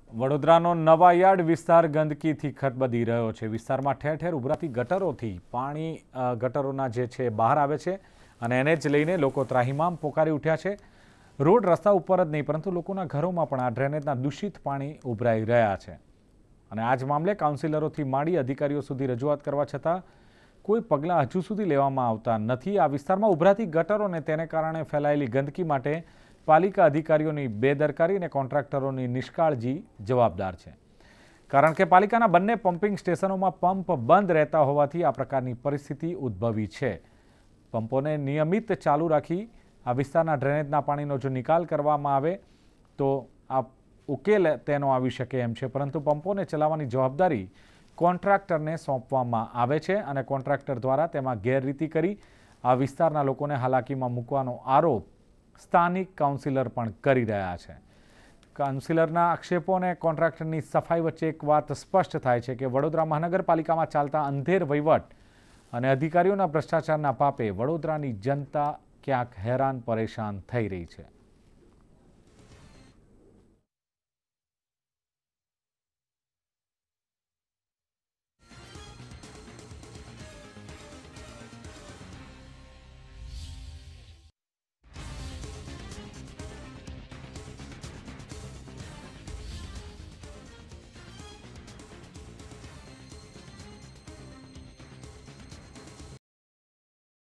વડોદરાનો નવાયાર્ડ વિસ્તાર ગંદકીથી ખદબદી રહ્યો છે। વિસ્તારમાં ઠેર ઠેર ઉભરાતી ગટરોથી પાણી ગટરોના જે છે બહાર આવે છે અને એને જ લઈને લોકો ત્રાહિમામ પોકારી ઉઠ્યા છે। રોડ રસ્તા ઉપર જ નહીં પરંતુ લોકોના ઘરોમાં પણ આ ડ્રેનેજના દૂષિત પાણી ઉભરાઈ રહ્યા છે અને આ જ મામલે કાઉન્સિલરોથી માંડી અધિકારીઓ સુધી રજૂઆત કરવા છતાં કોઈ પગલાં હજુ સુધી લેવામાં આવતા નથી। આ વિસ્તારમાં ઉભરાતી ગટરો અને તેને કારણે ફેલાયેલી ગંદકી માટે પાલિકા અધિકારીઓની બેદરકારી અને કોન્ટ્રાક્ટરોની નિષ્કાળજી જવાબદાર છે, કારણ કે પાલિકાના બંને પમ્પિંગ સ્ટેશનોમાં પંપ બંધ રહેતા હોવાથી આ પ્રકારની પરિસ્થિતિ ઉદ્ભવી છે। પંપોને નિયમિત ચાલુ રાખી આ વિસ્તારના ડ્રેનેજના પાણીનો જો નિકાલ કરવામાં આવે તો આ ઉકેલ તેનો આવી શકે એમ છે, પરંતુ પંપોને ચલાવવાની જવાબદારી કોન્ટ્રાક્ટરને સોંપવામાં આવે છે અને કોન્ટ્રાક્ટર દ્વારા તેમાં ગેરરીતિ કરી આ વિસ્તારના લોકોને હાલાકીમાં મૂકવાનો આરોપ સ્થાનિક કાઉન્સિલર પણ કરી રહ્યા છે। કાઉન્સિલરના આક્ષેપો અને કોન્ટ્રાક્ટરની સફાઈ વચ્ચે એક વાત સ્પષ્ટ થાય છે કે વડોદરા મહાનગરપાલિકામાં ચાલતા અંધેર વહીવટ અને અધિકારીઓના ભ્રષ્ટાચારના પાપે વડોદરાની જનતા ક્યાંક હેરાન પરેશાન થઈ રહી છે।